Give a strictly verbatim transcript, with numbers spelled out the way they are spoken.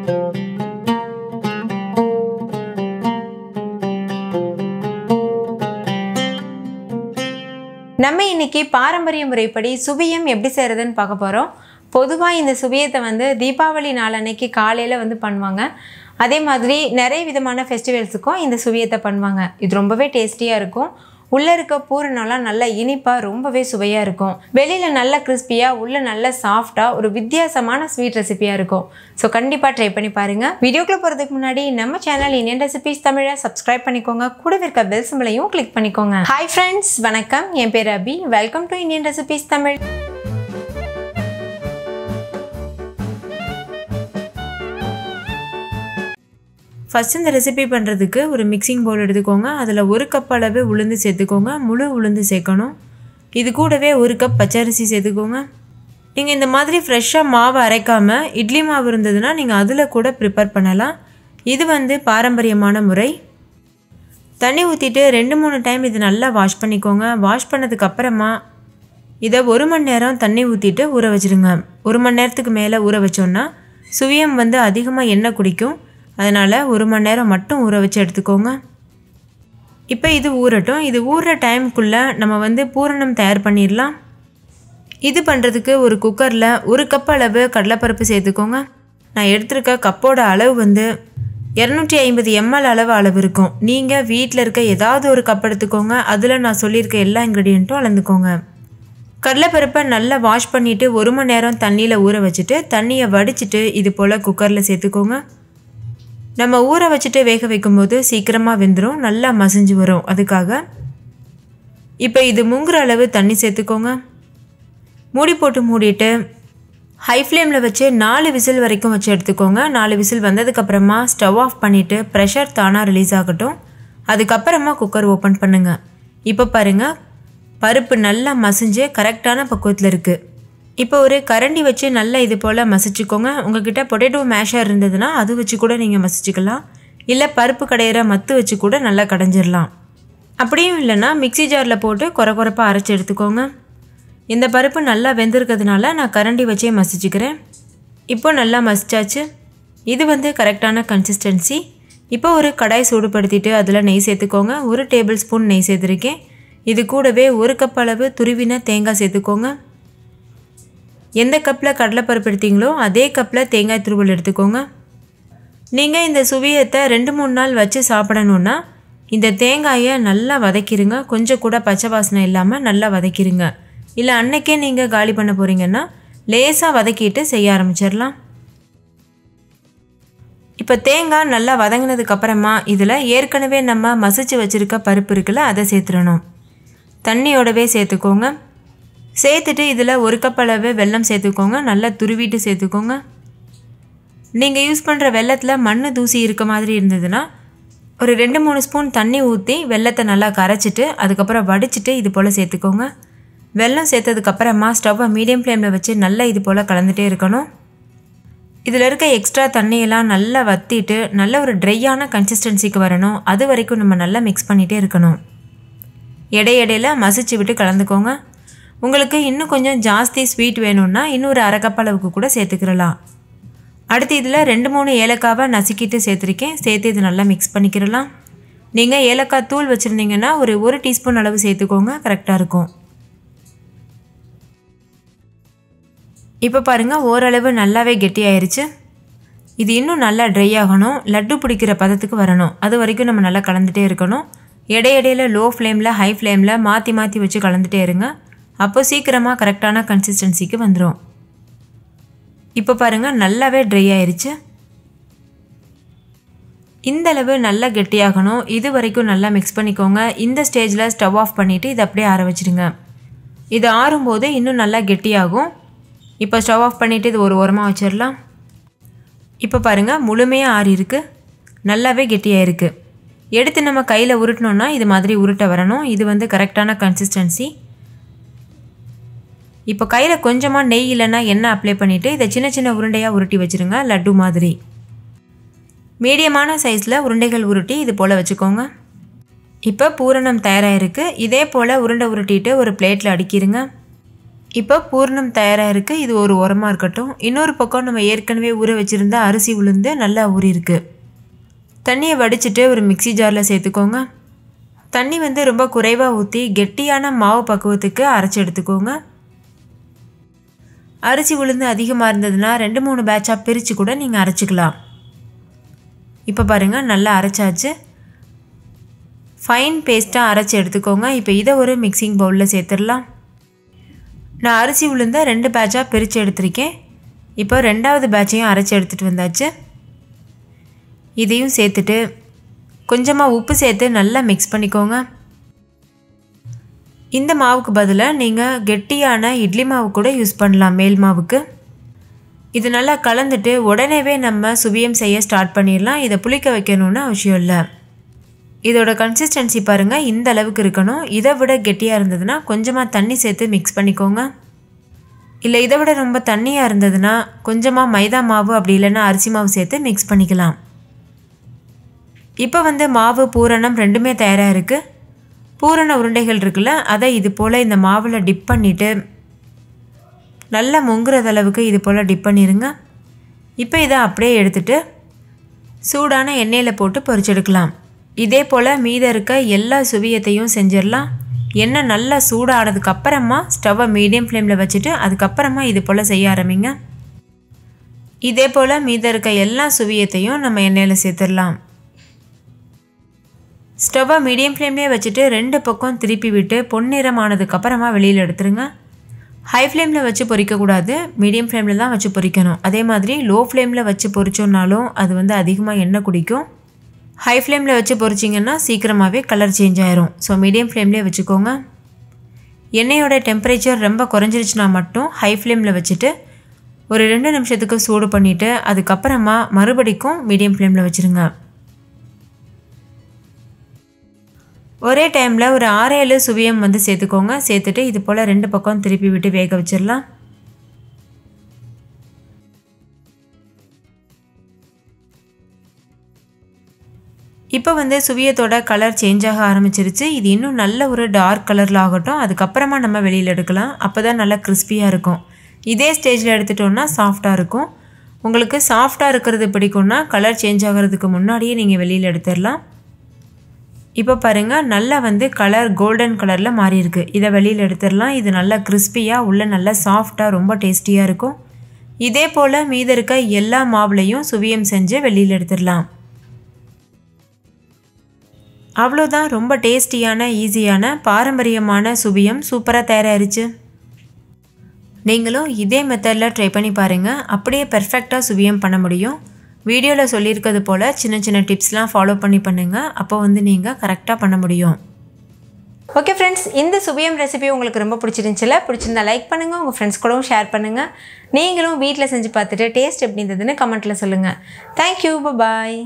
நம்ம இன்னைக்கு பாரம்பரிய முறைப்படி சுவியம் எப்படி செய்யறதுன்னு பார்க்க போறோம். பொதுவா இந்த சுவியத்தை வந்து தீபாவளி நாள் அன்னைக்கு காலையில வந்து பண்ணுவாங்க. அதே மாதிரி நிறைய விதமான ஃபெஸ்டிவல்ஸுக்கும் இந்த சுவியத்தை பண்ணுவாங்க. இது ரொம்பவே டேஸ்டியா இருக்கும். உள்ள இருக்க பூரணம்லாம் நல்லா இனிப்பா ரொம்பவே சுவையா இருக்கும். வெளியில நல்ல கிறிஸ்பியா உள்ள நல்ல சாஃப்டா ஒரு வித்தியாசமான ஸ்வீட் ரெசிபியா இருக்கும். ஸோ கண்டிப்பா ட்ரை பண்ணி பாருங்க. வீடியோக்குள்ள போறதுக்கு முன்னாடி நம்ம சேனல் இந்தியன் ரெசிபிஸ் தமிழை சப்ஸ்கிரைப் பண்ணிக்கோங்க. கூடவே இருக்க பெல் சிம்பலையும் கிளிக் பண்ணிக்கோங்க. ஹாய் ஃப்ரெண்ட்ஸ், வணக்கம். என் பேர் Abhi. Welcome to Indian recipes Tamil. First இந்த ரெசிபி பண்ணுறதுக்கு ஒரு மிக்சிங் பவுல் எடுத்துக்கோங்க. அதில் ஒரு கப் அளவு உளுந்து சேர்த்துக்கோங்க. முழு உளுந்து சேர்க்கணும். இது கூடவே ஒரு கப் பச்சரிசி சேர்த்துக்கோங்க. நீங்கள் இந்த மாதிரி ஃப்ரெஷ்ஷாக மாவு அரைக்காமல் இட்லி மாவு இருந்ததுன்னா நீங்கள் அதில் கூட ப்ரிப்பேர் பண்ணலாம். இது வந்து பாரம்பரியமான முறை. தண்ணி ஊற்றிட்டு ரெண்டு மூணு டைம் இது நல்லா வாஷ் பண்ணிக்கோங்க. வாஷ் பண்ணதுக்கப்புறமா இதை ஒரு மணி நேரம் தண்ணி ஊற்றிட்டு ஊற வச்சுருங்க. ஒரு மணி நேரத்துக்கு மேலே ஊற வச்சோன்னா சுவியம் வந்து அதிகமாக எண்ணெய் குடிக்கும். அதனால் ஒரு மணி நேரம் மட்டும் ஊற வச்சு எடுத்துக்கோங்க. இப்போ இது ஊறட்டும். இது ஊறுற டைமுக்குள்ளே நம்ம வந்து பூரணம் தயார் பண்ணிடலாம். இது பண்ணுறதுக்கு ஒரு குக்கரில் ஒரு கப் அளவு கடலைப்பருப்பு சேர்த்துக்கோங்க. நான் எடுத்துருக்க கப்போட அளவு வந்து இரநூற்றி ஐம்பது எம்எல் அளவு அளவு இருக்கும். நீங்கள் வீட்டில் இருக்க ஏதாவது ஒரு கப் எடுத்துக்கோங்க. அதில் நான் சொல்லியிருக்க எல்லா இன்க்ரீடியண்ட்டும் அளந்துக்கோங்க. கடலைப்பருப்பை நல்லா வாஷ் பண்ணிவிட்டு ஒரு மணி நேரம் தண்ணியில் ஊற வச்சுட்டு தண்ணியை வடிச்சிட்டு இது போல் குக்கரில் சேர்த்துக்கோங்க. நம்ம ஊற வச்சுட்டு வேக வைக்கும்போது சீக்கிரமாக வெந்துடும், நல்லா மசிஞ்சு வரும். அதுக்காக இப்போ இது முங்குற அளவு தண்ணி சேர்த்துக்கோங்க. மூடி போட்டு மூடிட்டு ஹை ஃப்ளேமில் வச்சு நாலு விசில் வரைக்கும் வச்சு எடுத்துக்கோங்க. நாலு விசில் வந்ததுக்கப்புறமா ஸ்டவ் ஆஃப் பண்ணிவிட்டு ப்ரெஷர் தானாக ரிலீஸ் ஆகட்டும். அதுக்கப்புறமா குக்கர் ஓப்பன் பண்ணுங்கள். இப்போ பாருங்கள், பருப்பு நல்லா மசிஞ்சு கரெக்டான பக்குவத்தில் இருக்குது. இப்போ ஒரு கரண்டி வச்சு நல்லா இது போல் மசிச்சுக்கோங்க. உங்கள்கிட்ட பொட்டேட்டோ மேஷர் இருந்ததுன்னா அது வச்சு கூட நீங்கள் மசிச்சுக்கலாம். இல்லை பருப்பு கடையிற மத்து வச்சு கூட நல்லா கடைஞ்சிடலாம். அப்படியும் இல்லைன்னா மிக்சி ஜாரில் போட்டு குறை குறைப்பாக அரைச்சி எடுத்துக்கோங்க. இந்த பருப்பு நல்லா வெந்திருக்கிறதுனால நான் கரண்டி வச்சே மசிச்சுக்கிறேன். இப்போ நல்லா மசிச்சாச்சு. இது வந்து கரெக்டான கன்சிஸ்டன்சி. இப்போ ஒரு கடாய் சூடுபடுத்திட்டு அதில் நெய் சேர்த்துக்கோங்க. ஒரு டேபிள் ஸ்பூன் நெய் சேர்த்துருக்கேன். இது கூடவே ஒரு கப் அளவு துருவின தேங்காய் சேர்த்துக்கோங்க. எந்த கப்பில் கடலைப்பருப்பு எடுத்தீங்களோ அதே கப்பில் தேங்காய் துருவல் எடுத்துக்கோங்க. நீங்கள் இந்த சுவியத்தை ரெண்டு மூணு நாள் வச்சு சாப்பிடணுன்னா இந்த தேங்காயை நல்லா வதக்கிடுங்க. கொஞ்சம் கூட பச்சை வாசனை இல்லாமல் நல்லா வதக்கிடுங்க. இல்லை அன்னைக்கே நீங்கள் காலி பண்ண போகிறீங்கன்னா லேசாக வதக்கிட்டு செய்ய ஆரம்பிச்சிடலாம். இப்போ தேங்காய் நல்லா வதங்கினதுக்கப்புறமா இதில் ஏற்கனவே நம்ம மசிச்சு வச்சுருக்க பருப்பு இருக்குல்ல, அதை சேர்த்துடணும். தண்ணியோடவே சேர்த்துக்கோங்க. சேர்த்துட்டு இதில் ஒரு கப் அளவு வெல்லம் சேர்த்துக்கோங்க. நல்லா துருவிட்டு சேர்த்துக்கோங்க. நீங்கள் யூஸ் பண்ணுற வெல்லத்தில் மண் தூசி இருக்க மாதிரி இருந்ததுன்னா ஒரு ரெண்டு மூணு ஸ்பூன் தண்ணி ஊற்றி வெல்லத்தை நல்லா கரைச்சிட்டு அதுக்கப்புறம் வடிச்சிட்டு இது போல் சேர்த்துக்கோங்க. வெல்லம் சேர்த்ததுக்கப்புறமா ஸ்டவ்வை மீடியம் ஃப்ளேமில் வச்சு நல்லா இது போல் கலந்துகிட்டே இருக்கணும். இதில் இருக்க எக்ஸ்ட்ரா தண்ணியெல்லாம் நல்லா வற்றிட்டு நல்ல ஒரு ட்ரையான கன்சிஸ்டன்சிக்கு வரணும். அது வரைக்கும் நம்ம நல்லா மிக்ஸ் பண்ணிகிட்டே இருக்கணும். இடையிடையில் மசிச்சு விட்டு கலந்துக்கோங்க. உங்களுக்கு இன்னும் கொஞ்சம் ஜாஸ்தி ஸ்வீட் வேணும்னா இன்னொரு அரை கப் அளவுக்கு கூட சேர்த்துக்கிறலாம். அடுத்து இதில் ரெண்டு மூணு ஏலக்காவை நசுக்கிட்டு சேர்த்துருக்கேன். சேர்த்து இது நல்லா மிக்ஸ் பண்ணிக்கிறலாம். நீங்கள் ஏலக்காய் தூள் வச்சுருந்தீங்கன்னா ஒரு ஒரு டீஸ்பூன் அளவு சேர்த்துக்கோங்க, கரெக்டாக இருக்கும். இப்போ பாருங்கள், ஓரளவு நல்லாவே கெட்டியாயிருச்சு. இது இன்னும் நல்லா ட்ரை ஆகணும். லட்டு பிடிக்கிற பதத்துக்கு வரணும். அது வரைக்கும் நம்ம நல்லா கலந்துகிட்டே இருக்கணும். இடையிடையில் லோ ஃப்ளேமில் ஹை ஃப்ளேமில் மாற்றி மாற்றி வச்சு கலந்துகிட்டே இருங்க. அப்போ சீக்கிரமாக கரெக்டான கன்சிஸ்டன்சிக்கு வந்துடும். இப்போ பாருங்கள், நல்லாவே ட்ரை ஆயிடுச்சு. இந்தளவு நல்லா கெட்டியாகணும். இது வரைக்கும் நல்லா மிக்ஸ் பண்ணிக்கோங்க. இந்த ஸ்டேஜில் ஸ்டவ் ஆஃப் பண்ணிவிட்டு இதை அப்படியே ஆற வச்சுடுங்க. இது ஆறும்போது இன்னும் நல்லா கெட்டியாகும். இப்போ ஸ்டவ் ஆஃப் பண்ணிவிட்டு இது ஒரு ஓரமாக வச்சிடலாம். இப்போ பாருங்கள், முழுமையாக ஆறி இருக்குது. நல்லாவே கெட்டியாக இருக்குது. எடுத்து நம்ம கையில் உருட்டினோன்னா இது மாதிரி உருட்ட வரணும். இது வந்து கரெக்டான கன்சிஸ்டன்சி. இப்போ கையில் கொஞ்சமாக நெய் இல்லைன்னா எண்ணெய் அப்ளை பண்ணிவிட்டு இதை சின்ன சின்ன உருண்டையாக உருட்டி வச்சுருங்க, லட்டு மாதிரி. மீடியமான சைஸில் உருண்டைகள் உருட்டி இது போல் வச்சுக்கோங்க. இப்போ பூரணம் தயாராகிருக்கு. இதே போல் உருண்டை உருட்டிட்டு ஒரு பிளேட்டில் அடுக்கிடுங்க. இப்போ பூரணம் தயாராக இருக்குது. இது ஒரு உரமாக இருக்கட்டும். இன்னொரு பக்கம் நம்ம ஏற்கனவே ஊற வச்சுருந்த அரிசி உளுந்து நல்லா ஊறிருக்கு. தண்ணியை வடிச்சிட்டு ஒரு மிக்சி ஜாரில் சேர்த்துக்கோங்க. தண்ணி வந்து ரொம்ப குறைவாக ஊற்றி கெட்டியான மாவு பக்குவத்துக்கு அரைச்சி எடுத்துக்கோங்க. அரிசி உளுந்து அதிகமாக இருந்ததுன்னா ரெண்டு மூணு பேட்சாக பிரித்து கூட நீங்கள் அரைச்சிக்கலாம். இப்போ பாருங்கள் நல்லா அரைச்சாச்சு. ஃபைன் பேஸ்ட்டாக அரைச்சி எடுத்துக்கோங்க. இப்போ இதை ஒரு மிக்சிங் பவுலில் சேர்த்துடலாம். நான் அரிசி உளுந்த ரெண்டு பேட்சாக பிரித்து எடுத்திருக்கேன். இப்போ ரெண்டாவது பேட்சையும் அரைச்சி எடுத்துகிட்டு வந்தாச்சு. இதையும் சேர்த்துட்டு கொஞ்சமாக உப்பு சேர்த்து நல்லா மிக்ஸ் பண்ணிக்கோங்க. இந்த மாவுக்கு பதிலாக நீங்கள் கெட்டியான இட்லி மாவு கூட யூஸ் பண்ணலாம் மேல் மாவுக்கு. இது நல்லா கலந்துட்டு உடனேவே நம்ம சுவியம் செய்ய ஸ்டார்ட் பண்ணிடலாம். இதை புளிக்க வைக்கணும்னு அவசியம் இல்லை. இதோட கன்சிஸ்டன்சி பாருங்கள், இந்த அளவுக்கு இருக்கணும். இதை விட கெட்டியாக இருந்ததுன்னா கொஞ்சமாக தண்ணி சேர்த்து மிக்ஸ் பண்ணிக்கோங்க. இல்லை இதை விட ரொம்ப தண்ணியாக இருந்ததுன்னா கொஞ்சமாக மைதா மாவு அப்படி இல்லைன்னா அரிசி மாவு சேர்த்து மிக்ஸ் பண்ணிக்கலாம். இப்போ வந்து மாவு பூரணம் ரெண்டுமே தயாராக இருக்குது. பூரண உருண்டைகள் இருக்குல்ல, அதை இது போல் இந்த மாவில் டிப் பண்ணிவிட்டு நல்லா முங்குறது அளவுக்கு இது போல் டிப் பண்ணிடுங்க. இப்போ இதை அப்படியே எடுத்துகிட்டு சூடான எண்ணெயில் போட்டு பொரிச்செடுக்கலாம். இதே போல் மீதம் இருக்க எல்லா சுவியத்தையும் செஞ்சிடலாம். எண்ணெய் நல்லா சூடானதுக்கு அப்புறமா ஸ்டவ்வை மீடியம் ஃப்ளேமில் வச்சுட்டு அதுக்கப்புறமா இது போல் செய்ய ஆரம்பிங்க. இதே போல் மீதம் இருக்க எல்லா சுவியத்தையும் நம்ம எண்ணெயில் சேர்த்துடலாம். ஸ்டவ்வை மீடியம் ஃப்ளேம்லேயே வச்சுட்டு ரெண்டு பக்கம் திருப்பி விட்டு பொன்னிறமானதுக்கப்புறமா வெளியில் எடுத்துருங்க. ஹை ஃப்ளேமில் வச்சு பொரிக்கக்கூடாது, மீடியம் ஃப்ளேமில் தான் வச்சு பொரிக்கணும். அதே மாதிரி லோ ஃப்ளேமில் வச்சு பொரிச்சோன்னாலும் அது வந்து அதிகமாக எண்ணெய் குடிக்கும். ஹை ஃப்ளேமில் வச்சு பொரிச்சிங்கன்னா சீக்கிரமாகவே கலர் சேஞ்ச் ஆயிரும். ஸோ மீடியம் ஃப்ளேம்லேயே வச்சுக்கோங்க. எண்ணெயோட டெம்பரேச்சர் ரொம்ப குறைஞ்சிருச்சுன்னா மட்டும் ஹை ஃப்ளேமில் வச்சுட்டு ஒரு ரெண்டு நிமிஷத்துக்கு சூடு பண்ணிவிட்டு அதுக்கப்புறமா மறுபடிக்கும் மீடியம் ஃப்ளேமில் வச்சுருங்க. ஒரே டைமில் ஒரு ஆறு ஏழு சுவியம் வந்து சேர்த்துக்கோங்க. சேர்த்துட்டு இது போல் ரெண்டு பக்கம் திருப்பி விட்டு வேக வச்சிடலாம். இப்போ வந்து சுவியத்தோட கலர் சேஞ்ச் ஆக ஆரம்பிச்சிருச்சு. இது இன்னும் நல்ல ஒரு டார்க் கலரில் ஆகட்டும். அதுக்கப்புறமா நம்ம வெளியில் எடுக்கலாம். அப்போ தான் நல்லா கிறிஸ்பியாக இருக்கும். இதே ஸ்டேஜில் எடுத்துட்டோன்னா சாஃப்டாக இருக்கும். உங்களுக்கு சாஃப்டாக இருக்கிறது பிடிக்கும்னா கலர் சேஞ்ச் ஆகிறதுக்கு முன்னாடியே நீங்கள் வெளியில் எடுத்துடலாம். இப்போ பாருங்கள் நல்லா வந்து கலர் கோல்டன் கலரில் மாறி இருக்கு. இதை வெளியில் எடுத்துடலாம். இது நல்லா கிறிஸ்பியாக உள்ள நல்லா சாஃப்டாக ரொம்ப டேஸ்டியாக இருக்கும். இதே போல் மீத இருக்க எல்லா மாவுலையும் சுவியம் செஞ்சு வெளியில் எடுத்துடலாம். அவ்வளோதான், ரொம்ப டேஸ்டியான ஈஸியான பாரம்பரியமான சுவியம் சூப்பராக தயாராகிருச்சு. நீங்களும் இதே மெத்தடில் ட்ரை பண்ணி பாருங்கள். அப்படியே பெர்ஃபெக்டாக சுவியம் பண்ண முடியும். வீடியோவில் சொல்லியிருக்கிறது போல் சின்ன சின்ன டிப்ஸ்லாம் ஃபாலோ பண்ணி பண்ணுங்கள். அப்போ வந்து நீங்கள் கரெக்டாக பண்ண முடியும். ஓகே ஃப்ரெண்ட்ஸ், இந்த சுவியம் ரெசிபி உங்களுக்கு ரொம்ப பிடிச்சிருந்துச்சுல? பிடிச்சிருந்தா லைக் பண்ணுங்கள், உங்கள் ஃப்ரெண்ட்ஸ் கூடவும் ஷேர் பண்ணுங்கள். நீங்களும் வீட்டில் செஞ்சு பார்த்துட்டு டேஸ்ட் எப்படி இருந்ததுன்னு கமெண்ட்டில் சொல்லுங்கள். தேங்க்யூ, பாய்.